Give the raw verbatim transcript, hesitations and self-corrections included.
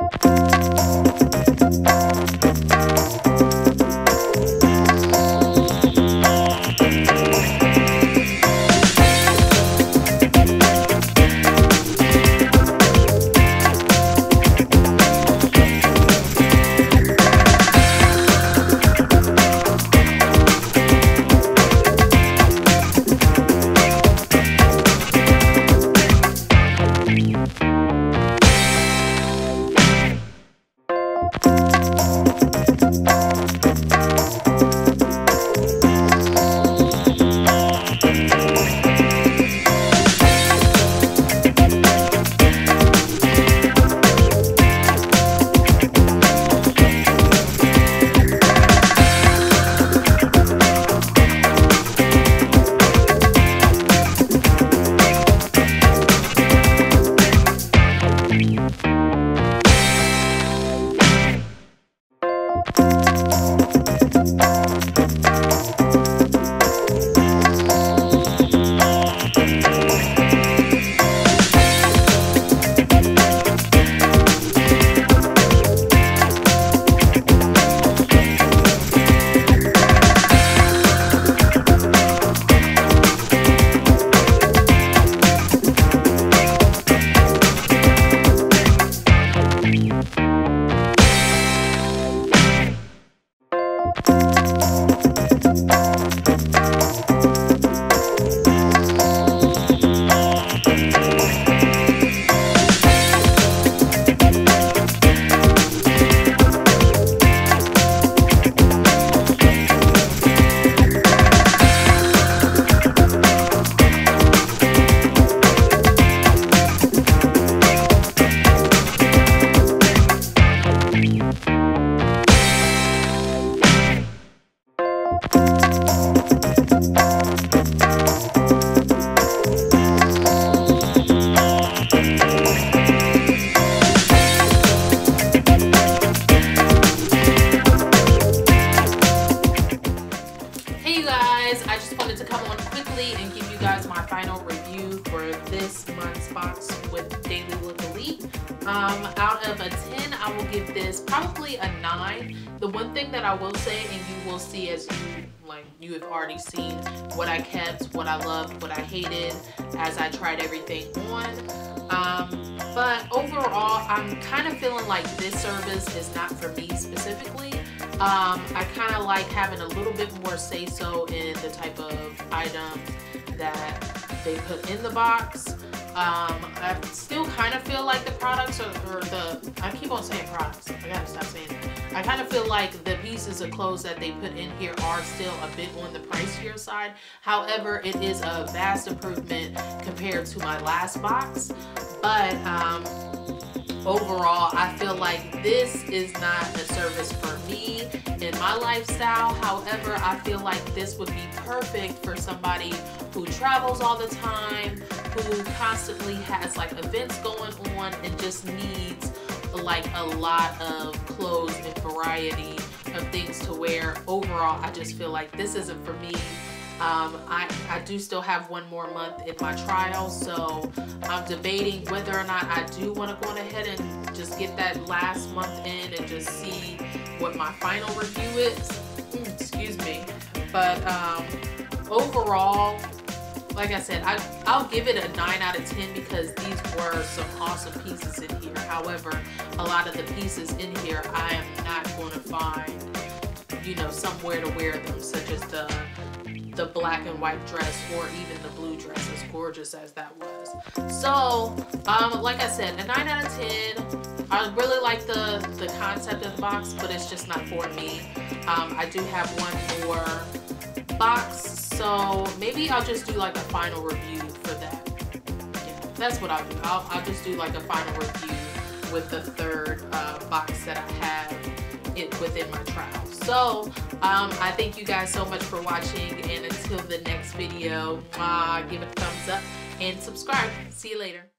this month's box with Daily Look Elite. Um, out of a ten, I will give this probably a nine. The one thing that I will say, and you will see as you like you have already seen what I kept, what I loved, what I hated as I tried everything on. Um, but overall, I'm kind of feeling like this service is not for me specifically. Um, I kind of like having a little bit more say-so in the type of items that they put in the box. Um, I still kind of feel like the products are, or the, I keep on saying products, I gotta stop saying that. I kind of feel like the pieces of clothes that they put in here are still a bit on the pricier side. However, it is a vast improvement compared to my last box. But um, overall, I feel like this is not a service for me in my lifestyle. However, I feel like this would be perfect for somebody who travels all the time, who constantly has like events going on and just needs like a lot of clothes and variety of things to wear. Overall, I just feel like this isn't for me. Um, I, I do still have one more month in my trial, so I'm debating whether or not I do want to go ahead and just get that last month in and just see what my final review is. Mm, excuse me. But um, overall, like I said, I, I'll give it a nine out of ten because these were some awesome pieces in here. However, a lot of the pieces in here I am not going to find, you know, somewhere to wear them, such as the the black and white dress or even the blue dress, as gorgeous as that was. So, um, like I said, a nine out of ten. I really like the, the concept of the box, but it's just not for me. Um, I do have one more box, so maybe I'll just do like a final review for that. Yeah, that's what I'll do. I'll, I'll just do like a final review with the third uh, box that I have it within my trial. So um, I thank you guys so much for watching, and until the next video, uh, give it a thumbs up and subscribe. See you later.